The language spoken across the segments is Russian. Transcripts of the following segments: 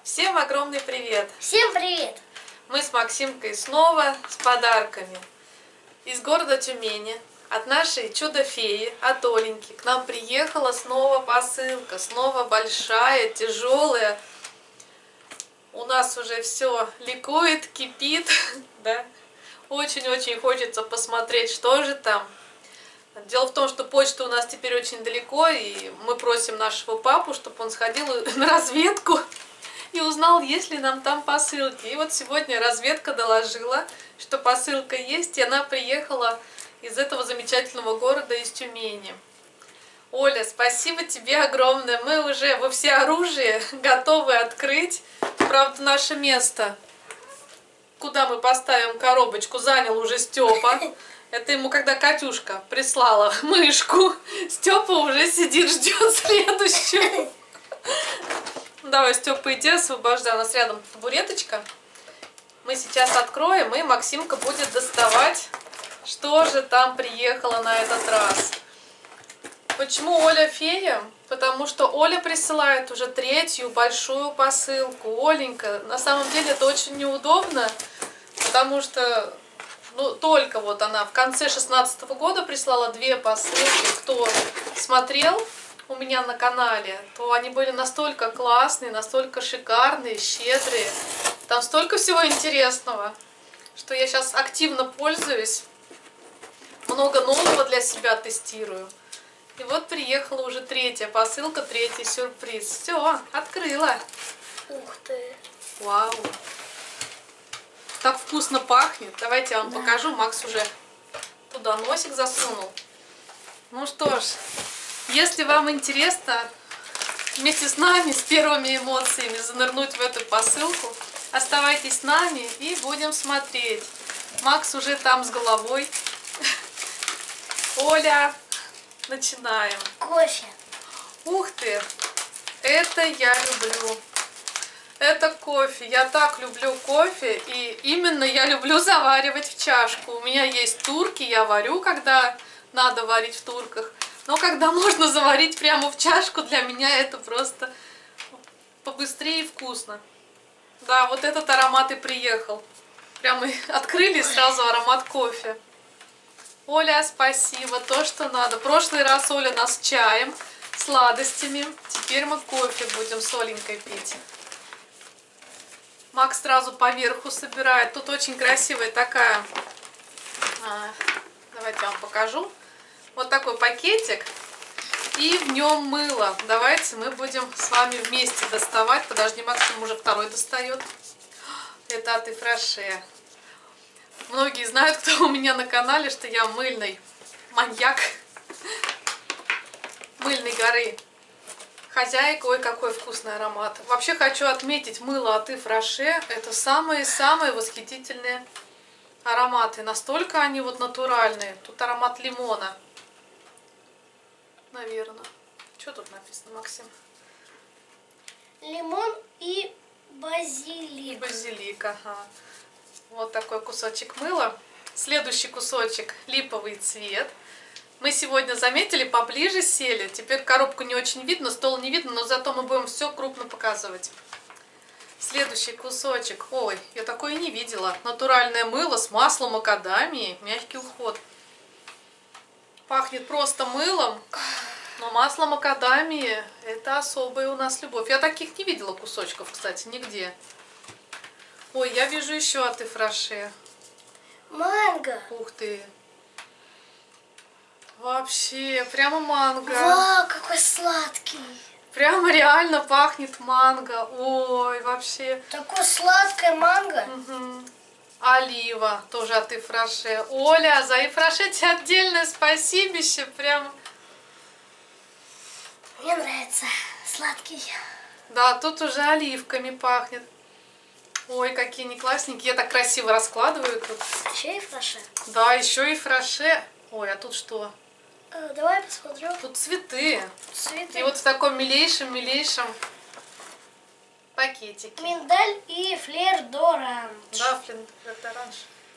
Всем огромный привет! Всем привет! Мы с Максимкой снова с подарками. Из города Тюмени от нашей чудо-феи, от Оленьки, к нам приехала снова посылка. Снова большая, тяжелая. У нас уже все ликует, кипит. Да? Очень-очень хочется посмотреть, что же там. Дело в том, что почта у нас теперь очень далеко, и мы просим нашего папу, чтобы он сходил на разведку и узнал, есть ли нам там посылки. И вот сегодня разведка доложила, что посылка есть, и она приехала из этого замечательного города, из Тюмени. Оля, спасибо тебе огромное. Мы уже во всеоружии готовы открыть. Правда, наше место, куда мы поставим коробочку, занял уже Степа. Это ему, когда Катюшка прислала мышку, Степа уже сидит, ждет следующую. Давай, Степа, иди освобождай. У нас рядом табуреточка. Мы сейчас откроем, и Максимка будет доставать, что же там приехало на этот раз. Почему Оля фея? Потому что Оля присылает уже третью большую посылку. Оленька, на самом деле это очень неудобно, потому что только вот она в конце 2016 года прислала две посылки. Кто смотрел у меня на канале, то они были настолько классные, настолько шикарные, щедрые. Там столько всего интересного, что я сейчас активно пользуюсь. Много нового для себя тестирую. И вот приехала уже третья посылка, третий сюрприз. Все, открыла. Ух ты! Вау! Так вкусно пахнет. Давайте я вам покажу. Макс уже туда носик засунул. Ну что ж, если вам интересно вместе с нами, с первыми эмоциями занырнуть в эту посылку, оставайтесь с нами и будем смотреть. Макс уже там с головой. Оля, начинаем. Кофе. Ух ты! Это я люблю. Это кофе. Я так люблю кофе, и именно я люблю заваривать в чашку. У меня есть турки, я варю, когда надо варить в турках. Но когда можно заварить прямо в чашку, для меня это просто побыстрее и вкусно. Да, вот этот аромат и приехал. Прямо открыли, и сразу аромат кофе. Оля, спасибо, то, что надо. В прошлый раз Оля нас чаем, сладостями. Теперь мы кофе будем с Оленькой пить. Макс сразу поверху собирает. Тут очень красивая такая, давайте я вам покажу. Вот такой пакетик, и в нем мыло. Давайте мы будем с вами вместе доставать. Подожди, Максим уже второй достает. Это от Ифраше. Многие знают, кто у меня на канале, что я мыльный маньяк мыльной горы. Хозяйка, ой, какой вкусный аромат. Вообще хочу отметить, мыло от Ифраше. Это самые-самые восхитительные ароматы. Настолько они вот натуральные. Тут аромат лимона. Наверное. Что тут написано, Максим? Лимон и базилик. Базилик, ага. Вот такой кусочек мыла. Следующий кусочек липовый цвет. Мы сегодня заметили, поближе сели. Теперь коробку не очень видно, стол не видно, но зато мы будем все крупно показывать. Следующий кусочек. Ой, я такое и не видела. Натуральное мыло с маслом макадамии. Мягкий уход. Пахнет просто мылом, но масло макадамии — это особая у нас любовь. Я таких не видела кусочков, кстати, нигде. Ой, я вижу еще от Ифраше. Манго. Ух ты. Вообще, прямо манго. Вау, какой сладкий. Прямо реально пахнет манго. Ой, вообще. Такое сладкое манго. Угу. Олива тоже от Ифраше. Оля, за Ифраше тебе отдельное спасибище. Прям. Мне нравится сладкий. Да, тут уже оливками пахнет. Ой, какие они классненькие. Я так красиво раскладываю тут. Еще и фраше. Да, еще и Ифраше. Ой, а тут что? Давай посмотрю. Тут цветы. Цветы. И вот в таком милейшем пакетике. Миндаль и флер д'оранж. Да, флер д'оранж.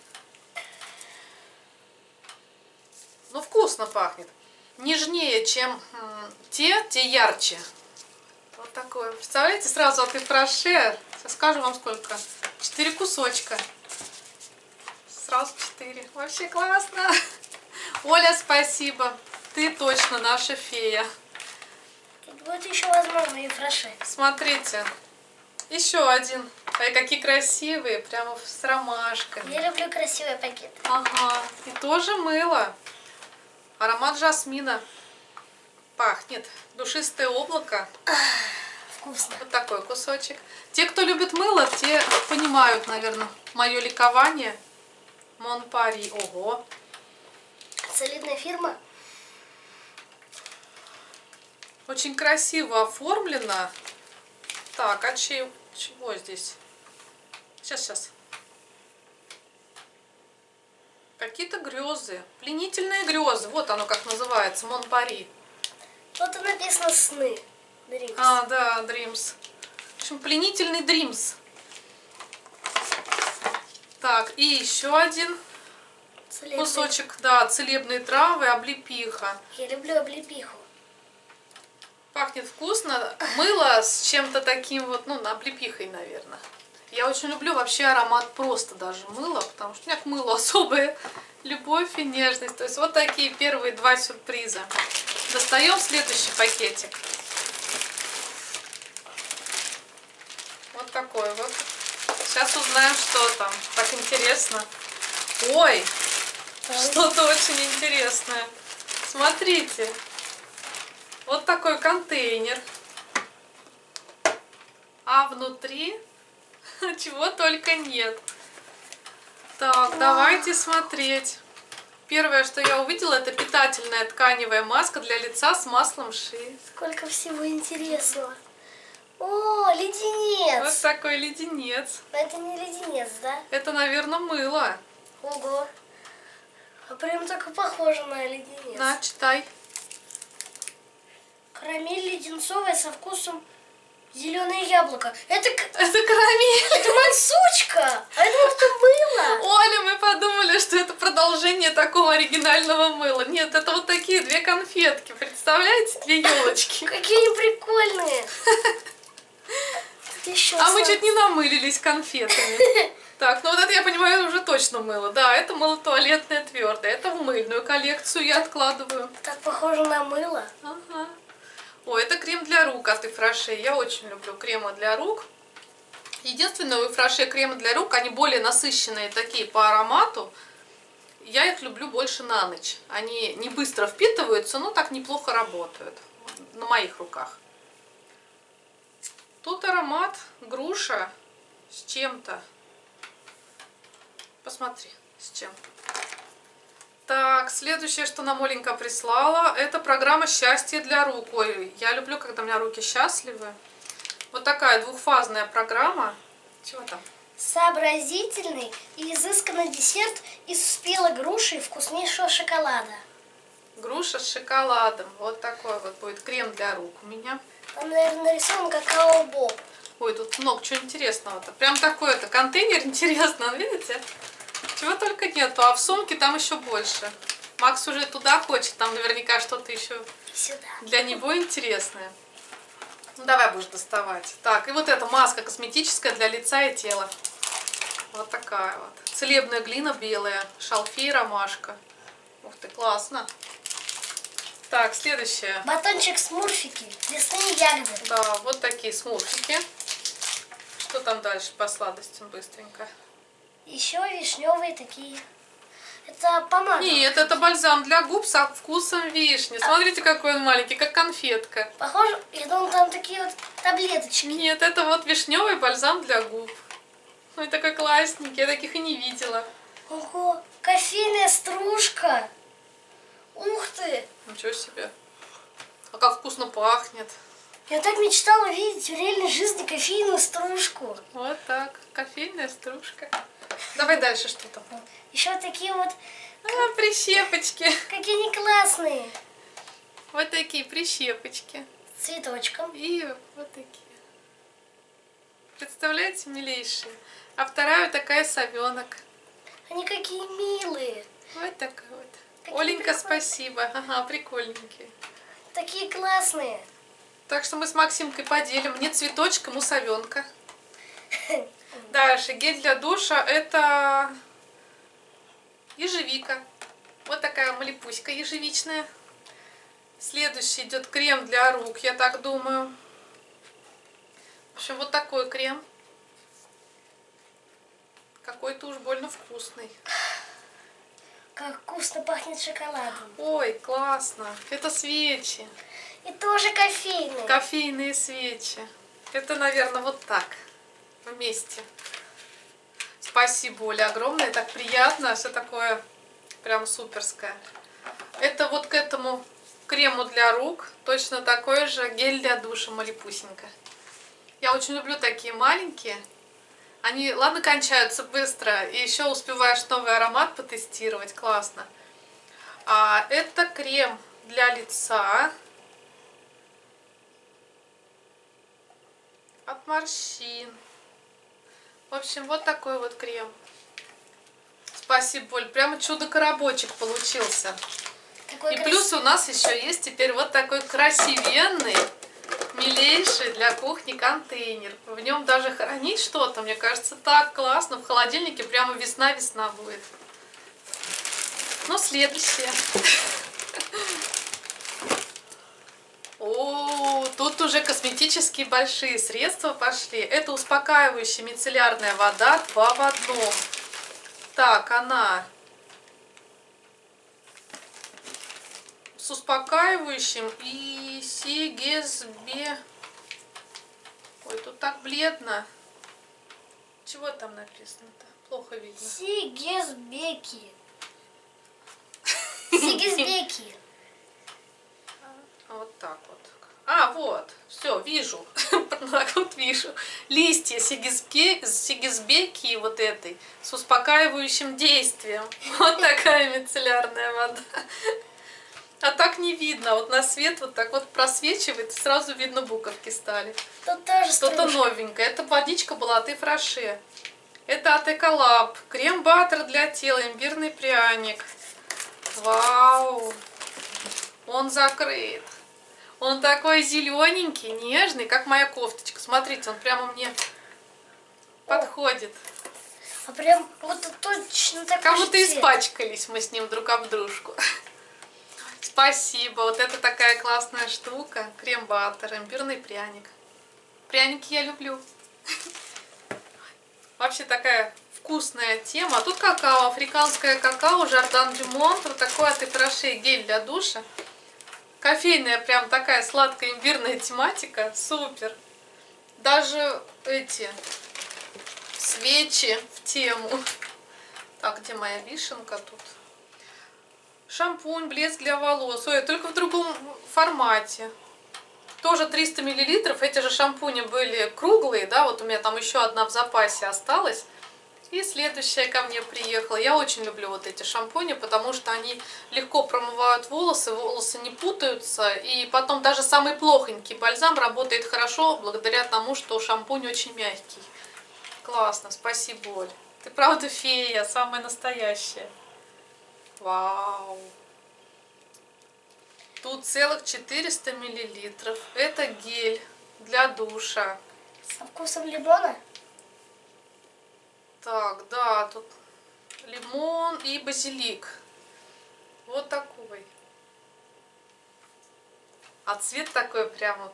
Ну, вкусно пахнет. Нежнее, чем те ярче. Вот такое. Представляете, сразу от Ифраше. Сейчас скажу вам сколько. 4 кусочка. Сразу 4. Вообще классно. Оля, спасибо. Ты точно наша фея. Тут будет еще, возможно, и фраше. Смотрите. Еще один. Ой, какие красивые. Прямо с ромашками. Я люблю красивый пакет. Ага. И тоже мыло. Аромат жасмина. Пахнет. Душистое облако. Вкусно. Вот такой кусочек. Те, кто любит мыло, те понимают, наверное, мое ликование. Монпари. Ого. Солидная фирма. Очень красиво оформлено. Так, а чего здесь? Сейчас. Какие-то грезы. Пленительные грезы. Вот оно как называется. Монпари. Тут и написано «Сны». Dreams. А, да, Dreams. В общем, пленительный Dreams. Так, и еще один Целебный. кусочек. Да, целебные травы, облепиха. Я люблю облепиху. Пахнет вкусно. Мыло с чем-то таким вот, ну, облепихой, наверное. Я очень люблю вообще аромат просто даже мыла, потому что у меня к мылу особая любовь и нежность. То есть вот такие первые 2 сюрприза. Достаем следующий пакетик. Вот такой вот. Сейчас узнаем, что там. Так интересно. Ой, что-то очень интересное. Смотрите. Вот такой контейнер. А внутри чего только нет. Так, давайте смотреть. Первое, что я увидела, это питательная тканевая маска для лица с маслом ши. Сколько всего интересного. О, леденец. Вот такой леденец. Но это не леденец, да? Это, наверное, мыло. Ого. А прям так и похоже на леденец. На, читай. Карамель леденцовая со вкусом зеленое яблоко. Это карамель. это мансучка. А это может мыло. Оля, мы подумали, что это продолжение такого оригинального мыла. Нет, это вот такие 2 конфетки. Представляете, 2 елочки. Какие они прикольные. А мы чуть не намылились конфетами. Так, ну вот это я понимаю уже точно мыло. Да, это мыло туалетное твердое. Это в мыльную коллекцию я откладываю. Так похоже на мыло. Ага. Ой, это крем для рук от Ифраше. Я очень люблю кремы для рук. Единственное, у Ифраше кремы для рук, они более насыщенные такие по аромату. Я их люблю больше на ночь. Они не быстро впитываются, но так неплохо работают на моих руках. Тут аромат груша с чем-то. Посмотри, с чем. Так, следующее, что нам Оленька прислала, это программа «Счастье для рук». Ой, я люблю, когда у меня руки счастливы. Вот такая двухфазная программа. Чего там? Сообразительный и изысканный десерт из спелой груши и вкуснейшего шоколада. Груша с шоколадом. Вот такой вот будет крем для рук у меня. Там, наверное, нарисован какао-боб. Ой, тут много чего интересного-то. Прям такой-то контейнер интересный, видите? Чего только нету, а в сумке там еще больше. Макс уже туда хочет, там наверняка что-то еще Сюда. для него интересное. Ну, давай будешь доставать. Так, и вот эта маска косметическая для лица и тела. Вот такая вот. Целебная глина белая, шалфей, ромашка. Ух ты, классно. Так, следующее. Батончик смурфики, лесные ягоды. Да, вот такие смурфики. Что там дальше по сладостям быстренько? Еще вишневые такие. Это помада. Нет, это бальзам для губ со вкусом вишни. Смотрите, какой он маленький, как конфетка. Похоже, я думал, там такие вот таблеточки. Нет, это вот вишневый бальзам для губ. Ой, такой классненький, я таких и не видела. Ого, кофейная стружка. Ух ты. Ничего себе. А как вкусно пахнет. Я так мечтала увидеть в реальной жизни кофейную стружку. Вот так, кофейная стружка. Давай дальше что там. Еще такие вот, А, прищепочки. какие они классные. Вот такие прищепочки. С цветочком. И вот такие. Представляете, милейшие? А вторая такая совенок. Они какие милые. Вот такая вот. Какие Оленька, прикольные. спасибо. Ага, прикольненькие. Такие классные. Так что мы с Максимкой поделим. Мне цветочек, ему совенка. Дальше гель для душа это ежевика. Вот такая малипуська ежевичная. Следующий идет крем для рук, я так думаю. В общем, вот такой крем. Какой-то уж больно вкусный. Как вкусно пахнет шоколадом. Ой, классно. Это свечи. И тоже кофейный. Кофейные свечи. Это, наверное, вот так. Вместе. Спасибо, Оля, огромное. Так приятно. Все такое прям суперское. Это вот к этому крему для рук. Точно такой же гель для душа малипусенька. Я очень люблю такие маленькие. Они, ладно, кончаются быстро. И еще успеваешь новый аромат потестировать. Классно. А это крем для лица. От морщин. В общем, вот такой вот крем. Спасибо, Оль. Прямо чудо-коробочек получился. Такой И плюс у нас еще есть теперь вот такой красивенный, милейший для кухни контейнер. В нем даже хранить что-то, мне кажется, так классно. В холодильнике прямо весна-весна будет. Ну, следующее. О, тут уже косметические большие средства пошли. Это успокаивающая мицеллярная вода 2 в 1. Так, она с успокаивающим и сигезбе. Ой, тут так бледно. Чего там написано-то? Плохо видно. Сигезбеки. Сигезбеки. Вот так вот. А, вот. Все, вижу. Так вот вижу. Листья сигизбеки вот этой с успокаивающим действием. Вот такая мицеллярная вода. А так не видно. Вот на свет вот так вот просвечивает, и сразу видно буковки стали. Тут тоже Что-то новенькое. Это водичка была от Ифраше. Это от Эколаб. Крем-баттер для тела, имбирный пряник. Вау! Он закрыт. Он такой зелененький, нежный, как моя кофточка. Смотрите, он прямо мне подходит. А прям вот точно такой Как же будто цвет. испачкались мы с ним друг об дружку. Спасибо. Вот это такая классная штука. Крем-баттер, имбирный пряник. Пряники я люблю. Вообще такая вкусная тема. А тут какао, африканское какао, Жордан Дю Монт. Вот такой от Ифраше гель для душа. Кофейная прям такая сладкая имбирная тематика. Супер. Даже эти свечи в тему. Так, где моя вишенка тут? Шампунь, блеск для волос. Ой, только в другом формате. Тоже 300 мл. Эти же шампуни были круглые, да, вот у меня там еще одна в запасе осталась. И следующая ко мне приехала. Я очень люблю вот эти шампуни, потому что они легко промывают волосы, волосы не путаются. И потом даже самый плохонький бальзам работает хорошо, благодаря тому, что шампунь очень мягкий. Классно, спасибо, Оль. Ты правда фея, самая настоящая. Вау. Тут целых 400 мл. Это гель для душа. Со вкусом лимона? Так, да, тут лимон и базилик. Вот такой. А цвет такой прямо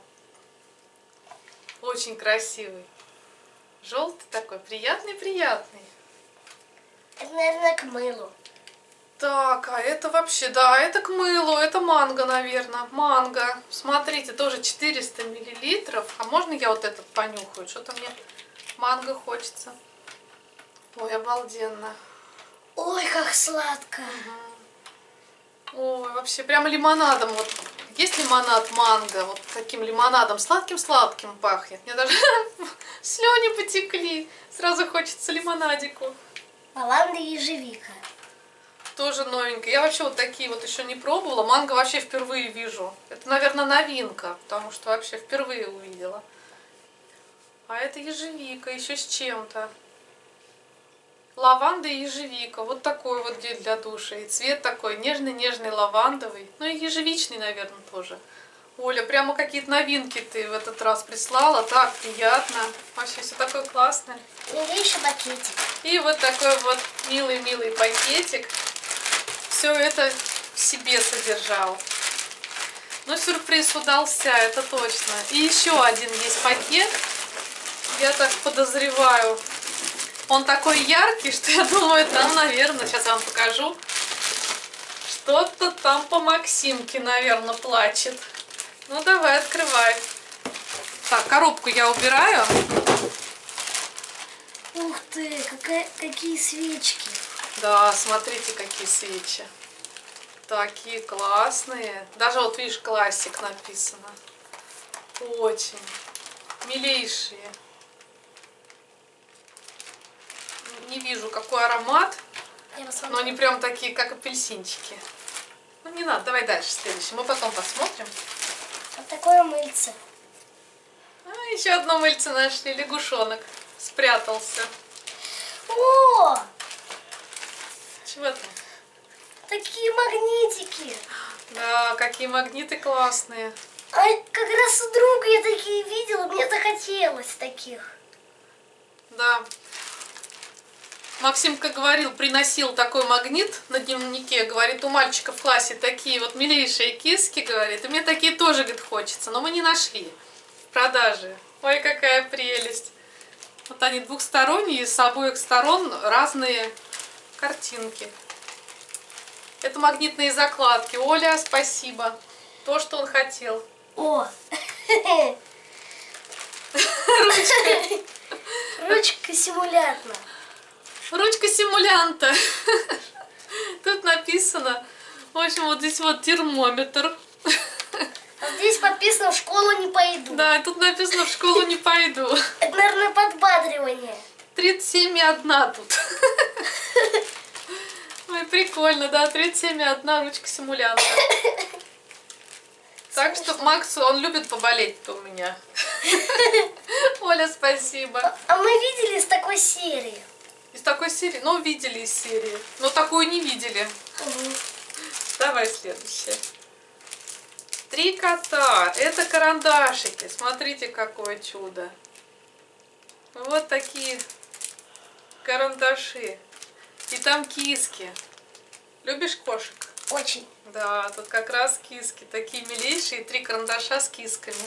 очень красивый. Желтый такой, приятный-приятный. Это, наверное, к мылу. Так, а это вообще, да, это к мылу, это манго, наверное. Манго. Смотрите, тоже 400 мл. А можно я вот этот понюхаю? Что-то мне манго хочется. Ой, обалденно. Ой, как сладко. Ой, вообще прямо лимонадом. Вот есть лимонад манго, вот таким лимонадом, сладким-сладким пахнет. Мне даже слюни потекли. Сразу хочется лимонадику. Лаванда и ежевика. Тоже новенькая. Я вообще вот такие вот еще не пробовала. Манго вообще впервые вижу. Это, наверное, новинка, потому что вообще впервые увидела. А это ежевика, еще с чем-то. Лаванда и ежевика. Вот такой вот гель для душа. И цвет такой нежный-нежный лавандовый. Ну и ежевичный, наверное, тоже. Оля, прямо какие-то новинки ты в этот раз прислала. Так приятно. Вообще все такое классное. Милейший пакетик. И вот такой вот милый-милый пакетик. Все это в себе содержал. Но сюрприз удался, это точно. И еще один есть пакет. Я так подозреваю. Он такой яркий, что я думаю, там, наверное, сейчас вам покажу. Что-то там по Максимке, наверное, плачет. Ну, давай, открывай. Так, коробку я убираю. Ух ты, какие свечки. Да, смотрите, какие свечи. Такие классные. Даже вот, видишь, классик написано. Очень. Милейшие. Не вижу, какой аромат. Но они прям такие, как апельсинчики. Ну, не надо, давай дальше, следующий. Мы потом посмотрим. Вот такое мыльце. А, еще одно мыльце нашли, лягушонок. Спрятался. О! Чего там? Такие магнитики. Да, какие магниты классные. А как раз у друга я такие видела, мне захотелось таких. Да. Максимка говорил, приносил такой магнит на дневнике. Говорит, у мальчика в классе такие вот милейшие киски, говорит. И мне такие тоже, говорит, хочется. Но мы не нашли в продаже. Ой, какая прелесть. Вот они двухсторонние, с обоих сторон разные картинки. Это магнитные закладки. Оля, спасибо. То, что он хотел. О! Ручка симулянтна. Ручка симулянта. Тут написано, в общем, вот здесь вот термометр. А здесь подписано «В школу не пойду». Да, тут написано «В школу не пойду». Это, наверное, подбадривание. 37,1 тут. Ой, прикольно, да, 37,1 ручка симулянта. Так что Макс, он любит поболеть-то у меня. Оля, спасибо. А мы видели из такой серии. Из такой серии? Ну, видели из серии. Но такую не видели. Угу. Давай следующее. 3 кота. Это карандашики. Смотрите, какое чудо. Вот такие карандаши. И там киски. Любишь кошек? Очень. Да, тут как раз киски. Такие милейшие. 3 карандаша с кисками.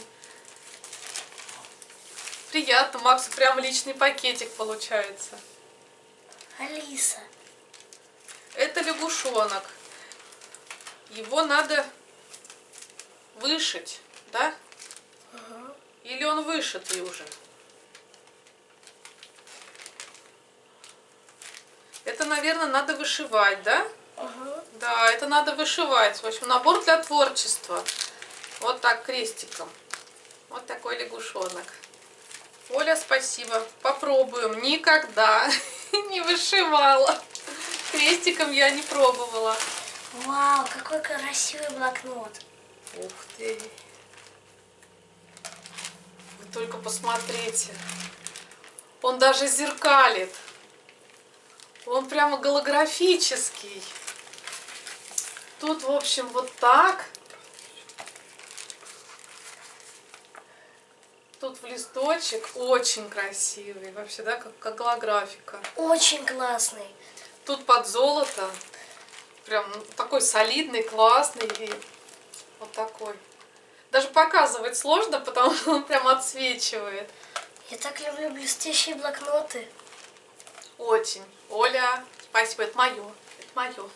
Приятно. Максу прям личный пакетик получается. Алиса. Это лягушонок. Его надо вышить, да? Угу. Или он вышитый уже? Это, наверное, надо вышивать, да? Угу. Да, это надо вышивать. В общем, набор для творчества. Вот так, крестиком. Вот такой лягушонок. Оля, спасибо. Попробуем. Никогда не вышивала. Крестиком я не пробовала. Вау, какой красивый блокнот. Ух ты. Вы только посмотрите. Он даже зеркалит. Он прямо голографический. Тут, в общем, вот так. Тут в листочек очень красивый. Вообще, да, как голографика. Очень классный. Тут под золото. Прям такой солидный, классный. И вот такой. Даже показывать сложно, потому что он прям отсвечивает. Я так люблю блестящие блокноты. Очень. Оля, спасибо, это мое. Это мое.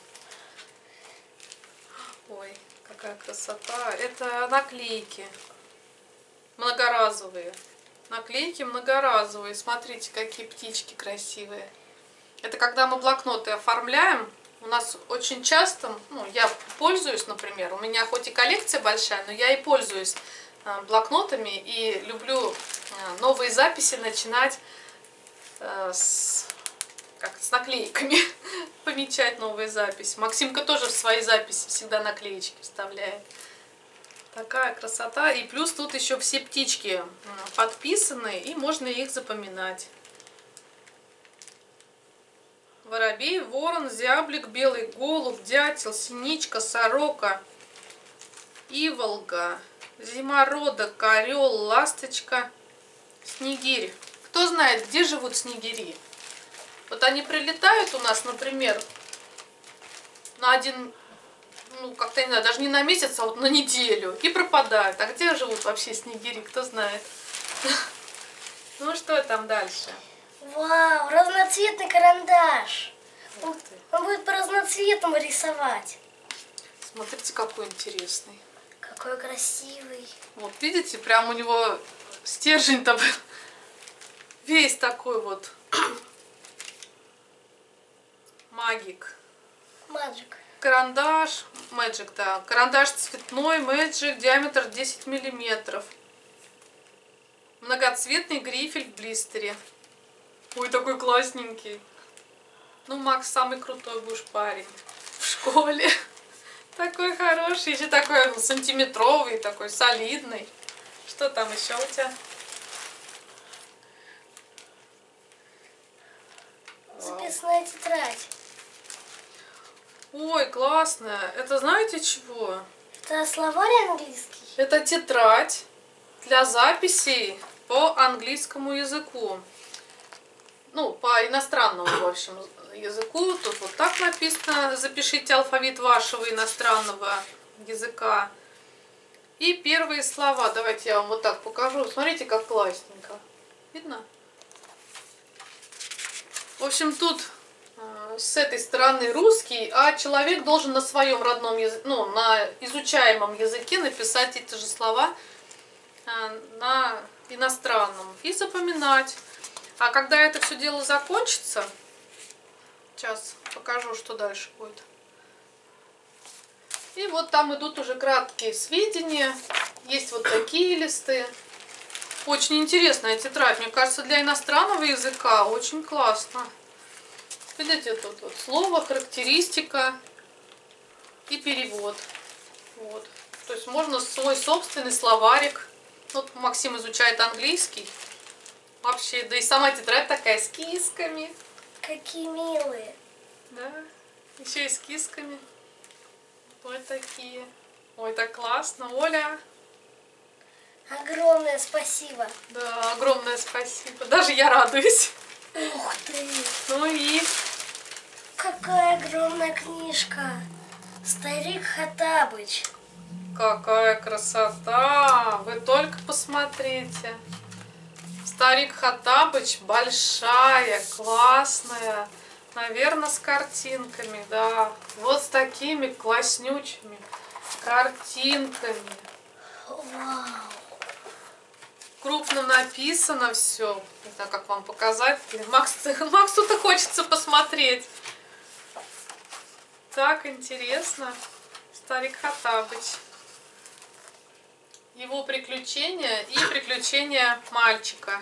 Ой, какая красота. Это наклейки. Многоразовые. Наклейки многоразовые. Смотрите, какие птички красивые. Это когда мы блокноты оформляем. У нас очень часто, ну, я пользуюсь, например, у меня хоть и коллекция большая, но я и пользуюсь блокнотами и люблю новые записи начинать с наклейками, помечать новые записи. Максимка тоже в свои записи всегда наклеечки вставляет. Такая красота. И плюс тут еще все птички подписаны, и можно их запоминать. Воробей, ворон, зяблик, белый голубь, дятел, синичка, сорока, иволга, Зимородок, орел, ласточка, снегирь. Кто знает, где живут снегири? Вот они прилетают у нас, например, на один, ну, как-то, не знаю, даже не на месяц, а вот на неделю. И пропадают. А где живут вообще снегири, кто знает? Ну, что там дальше? Вау, разноцветный карандаш. Он будет по разноцветному рисовать. Смотрите, какой интересный. Какой красивый. Вот, видите, прям у него стержень-то весь такой вот. Магик. Маджик. Карандаш, Magic, да. Карандаш цветной, Magic, диаметр 10 миллиметров. Многоцветный грифель в блистере. Ой, такой классненький. Ну, Макс, самый крутой будешь парень в школе. Такой хороший, еще такой сантиметровый, такой солидный. Что там еще у тебя? Записная тетрадь. Ой, классно. Это знаете чего? Это словарь английский? Это тетрадь для записей по английскому языку. Ну, по иностранному, в общем, языку. Тут вот так написано: запишите алфавит вашего иностранного языка. И первые слова. Давайте я вам вот так покажу. Смотрите, как классненько. Видно? В общем, тут с этой стороны русский, а человек должен на своем родном языке, ну, на изучаемом языке написать эти же слова на иностранном и запоминать. А когда это все дело закончится, сейчас покажу, что дальше будет. И вот там идут уже краткие сведения. Есть вот такие листы. Очень интересная тетрадь. Мне кажется, для иностранного языка очень классно. Видите, тут вот слово, характеристика и перевод. Вот. То есть можно свой собственный словарик. Вот Максим изучает английский. Вообще, да и сама тетрадь такая с кисками. Какие милые. Да, еще и с кисками. Вот такие. Ой, так классно, Оля. Огромное спасибо. Да, огромное спасибо. Даже я радуюсь. Ух ты. Ну и... Какая огромная книжка. Старик Хоттабыч. Какая красота! Вы только посмотрите. Старик Хоттабыч большая, классная. Наверное, с картинками, да. Вот с такими класснючими картинками. Вау. Крупно написано все. Не знаю, как вам показать. Максу-то хочется посмотреть. Так интересно. Старик Хоттабыч. Его приключения и приключения мальчика.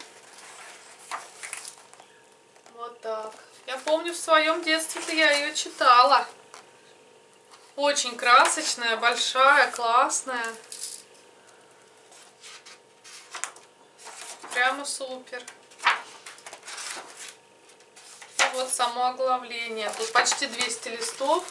Вот так. Я помню, в своем детстве-то я ее читала. Очень красочная, большая, классная. Прямо супер. И вот само оглавление. Тут почти 200 листов.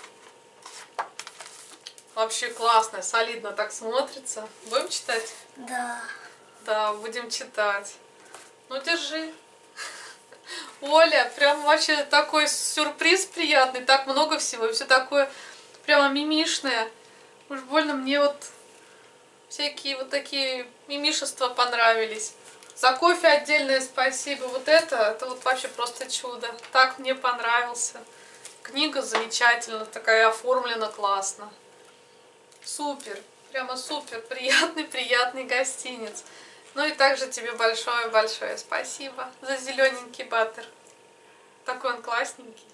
Вообще классно, солидно так смотрится. Будем читать? Да. Да, будем читать. Ну, держи. Оля, прям вообще такой сюрприз приятный. Так много всего. И все такое прямо мимишное. Уж больно мне вот всякие вот такие мимишества понравились. За кофе отдельное спасибо. Вот это вот вообще просто чудо. Так мне понравился. Книга замечательно, такая оформлена классно. Супер, прямо супер, приятный гостиниц. Ну и также тебе большое-большое спасибо за зелененький баттер. Такой он классненький.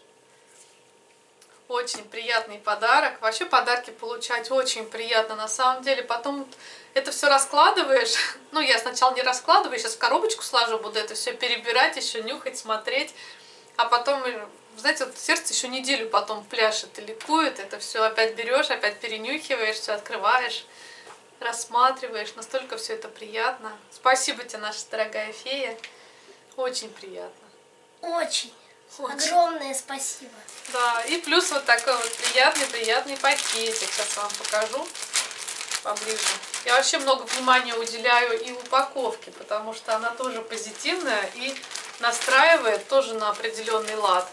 Очень приятный подарок. Вообще подарки получать очень приятно на самом деле. Потом это все раскладываешь. Ну, я сначала не раскладываю, сейчас в коробочку сложу, буду это все перебирать, еще нюхать, смотреть. А потом, знаете, вот сердце еще неделю потом пляшет и ликует. Это все опять берешь, опять перенюхиваешь, все открываешь, рассматриваешь. Настолько все это приятно. Спасибо тебе, наша дорогая фея. Очень приятно. Очень. Огромное спасибо. Да, и плюс вот такой вот приятный пакетик. Сейчас вам покажу. поближе. Я вообще много внимания уделяю и упаковке, потому что она тоже позитивная и настраивает тоже на определенный лад.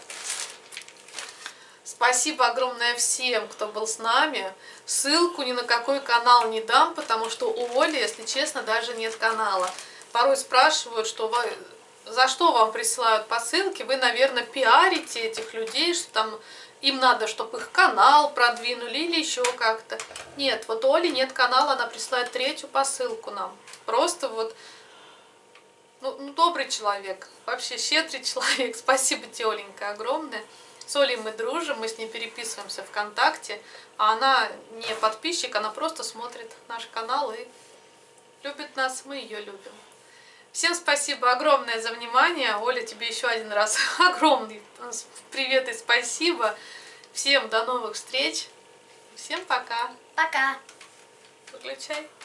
Спасибо огромное всем, кто был с нами. Ссылку ни на какой канал не дам, потому что у Оли, если честно, даже нет канала. Порой спрашивают, за что вам присылают посылки. Вы, наверное, пиарите этих людей, что там им надо, чтобы их канал продвинули или еще как-то. Нет, вот у Оли нет канала, она присылает 3-ю посылку нам. Просто вот, ну, добрый человек, вообще щедрый человек. Спасибо тебе, Оленька, огромное. С Олей мы дружим, мы с ней переписываемся ВКонтакте, а она не подписчик, она просто смотрит наш канал и любит нас, мы ее любим. Всем спасибо огромное за внимание. Оля, тебе еще один раз огромный привет и спасибо. Всем до новых встреч. Всем пока. Пока. Выключай.